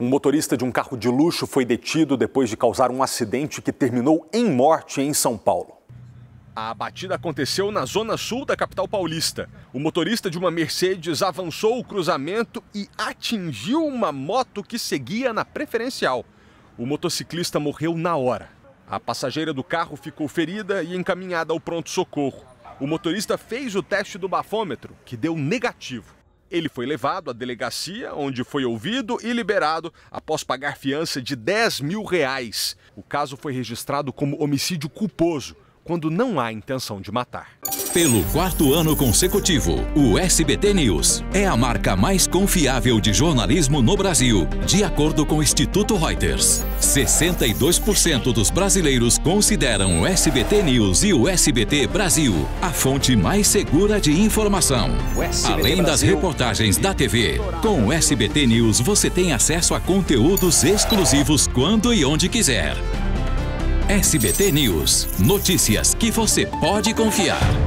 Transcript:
Um motorista de um carro de luxo foi detido depois de causar um acidente que terminou em morte em São Paulo. A batida aconteceu na zona sul da capital paulista. O motorista de uma Mercedes avançou o cruzamento e atingiu uma moto que seguia na preferencial. O motociclista morreu na hora. A passageira do carro ficou ferida e encaminhada ao pronto-socorro. O motorista fez o teste do bafômetro, que deu negativo. Ele foi levado à delegacia, onde foi ouvido e liberado após pagar fiança de R$10 mil. O caso foi registrado como homicídio culposo, quando não há intenção de matar. Pelo 4º ano consecutivo, o SBT News é a marca mais confiável de jornalismo no Brasil, de acordo com o Instituto Reuters. 62% dos brasileiros consideram o SBT News e o SBT Brasil a fonte mais segura de informação. Além das reportagens da TV, com o SBT News você tem acesso a conteúdos exclusivos quando e onde quiser. SBT News. Notícias que você pode confiar.